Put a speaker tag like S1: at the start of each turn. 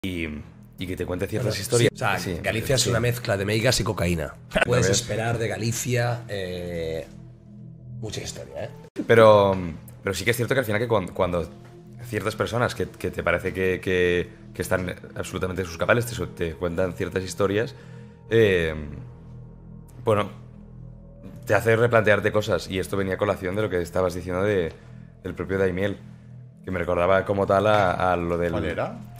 S1: y que te cuente ciertas historias.
S2: Sí, o sea, Galicia es una mezcla de meigas y cocaína. Puedes esperar de Galicia mucha historia, ¿eh?
S1: Pero sí que es cierto que al final que cuando ciertas personas que te parece que están absolutamente en sus cabales te cuentan ciertas historias, bueno, te hace replantearte cosas. Y esto venía a colación de lo que estabas diciendo del propio Daimiel, que me recordaba como tal a lo del...
S3: ¿Cuál era?